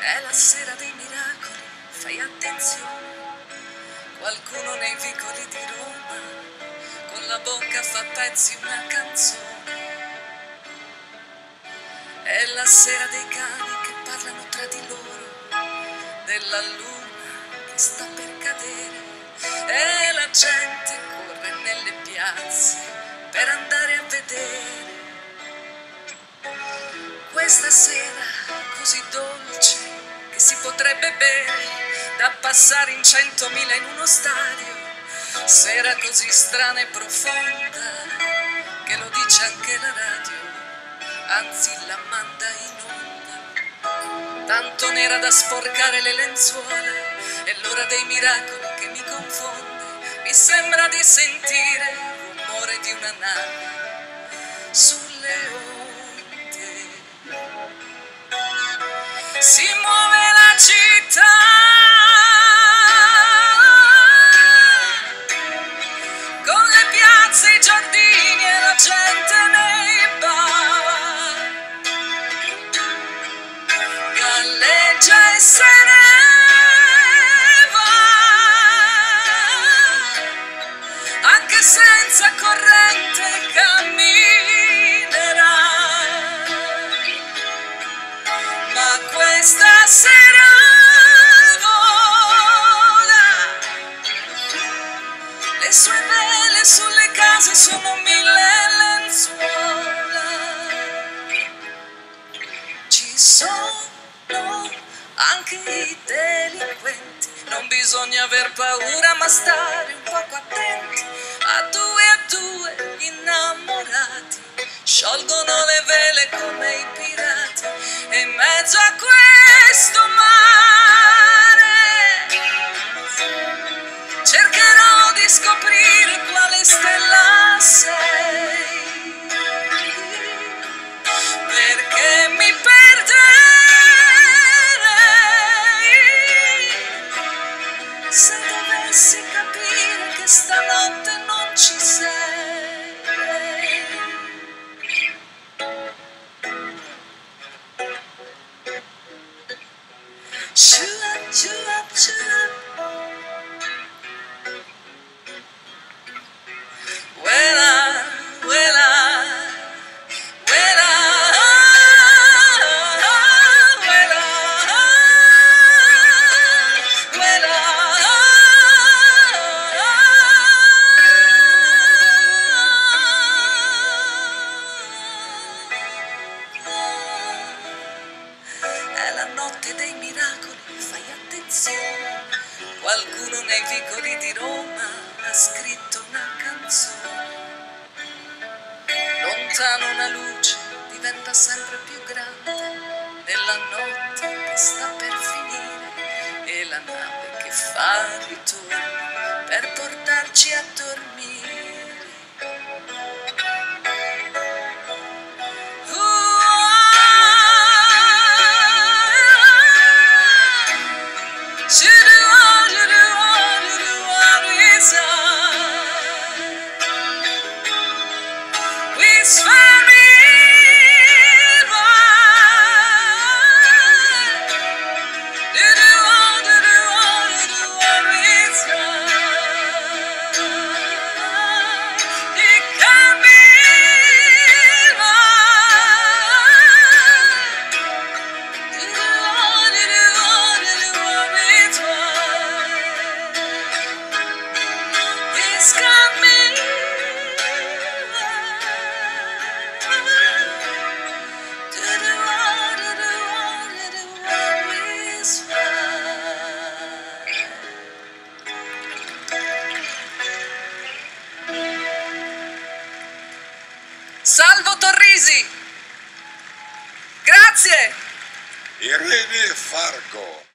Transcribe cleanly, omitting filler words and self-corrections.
È la sera dei miracoli, fai attenzione. Qualcuno nei vicoli di Roma con la bocca fa pezzi una canzone. È la sera dei cani che parlano tra di loro, della luna che sta per cadere. E la gente corre nelle piazze per andare a vedere. Questa sera così dolce che si potrebbe bere, da passare in 100.000 in uno stadio. Sera così strana e profonda che lo dice anche la radio, anzi la manda in onda. Tanto nera da sporcare le lenzuola, è l'ora dei miracoli che mi confonde. Mi sembra di sentire il rumore di una nave sulle onde. Si muove la città, con le piazze, i giardini e la gente nei bar. Galleggia e se ne va, anche senza corrente camminerà. Ma questa sera vola, le sue vele sulle case sono 1000 lenzuola. Ci sono anche i delinquenti, non bisogna aver paura ma stare un poco attenti. A due innamorati sciolgono le vele come i pirati, e in mezzo a questo mare cercherò di scoprire quale stella sei, perché mi perderei se dovessi capire che stanotte non ci sei. Chula, chula, chula. Vuela, vuela, vuela, vuela, vuela. È la notte dei miracoli, fai attenzione. Qualcuno nei vicoli di Roma ha scritto una canzone. Lontano una luce diventa sempre più grande, nella notte che sta per finire, e la nave che fa ritorno per portarci a dormire. Salvo Torrisi, grazie. Irene Fargo.